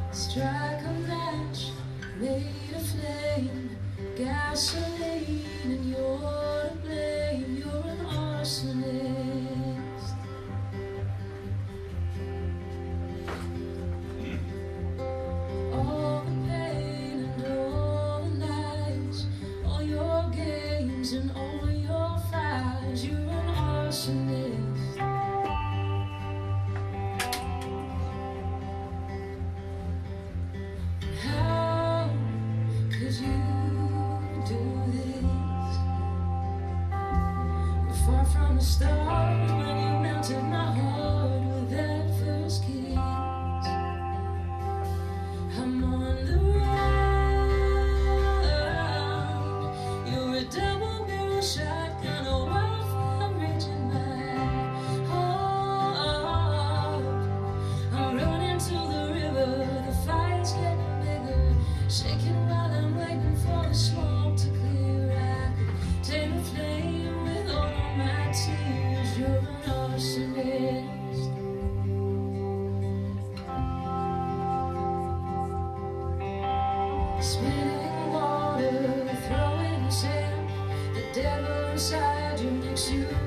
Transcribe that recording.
Strike a match, made a flame, gasoline, and you're to blame. You're an arsonist. All the pain and all the lies, all your games and all your fires. You're an arsonist. Far from the start, when you melted my heart with that first kiss. I'm on the run. You're a double-barrel shotgun, a wildfire raging my heart. I'm running to the river, the fire's getting bigger, shaking while I'm waiting for the smoke to clear. I could tame the flame with all my tears. You're an arsonist. Spitting water, throwing sand. The devil inside you makes you